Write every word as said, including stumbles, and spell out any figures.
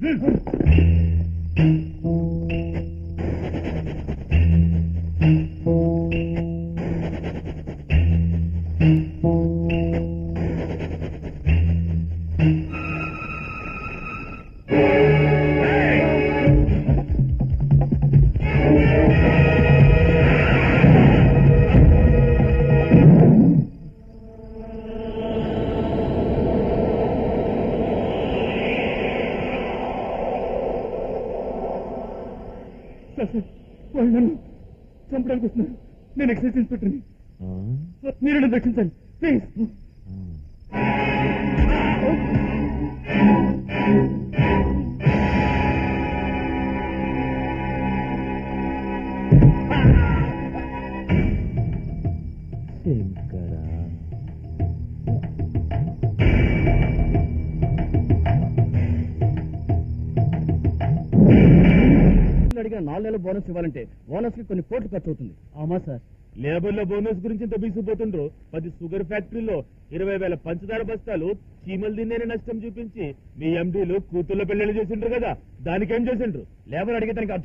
చంపడానికి వస్తున్నారు. నేను ఎక్సైజ్ ఇన్స్పెక్టర్ని. మీరు నన్ను రక్షించండి ప్లీజ్. అడిగిన నాలుగు నెలల బోనస్ ఇవ్వాలంటే బోనస్ కి కొన్ని కోట్లు ఖర్చు అవుతుంది. అవునా సార్? లేబర్ లో బోనస్ గురించి ఇంత బీసిపోతుండ్రు. పది షుగర్ ఫ్యాక్టరీలో ఇరవై వేల పంచదార బస్తాలు చీమలు తిన్నే నష్టం చూపించి మీ ఎండీలు కూతుళ్ళ పెళ్లి చేసిండ్రు కదా, దానికేం చేసిండ్రు? లేబర్ అడిగే దానికి అర్థం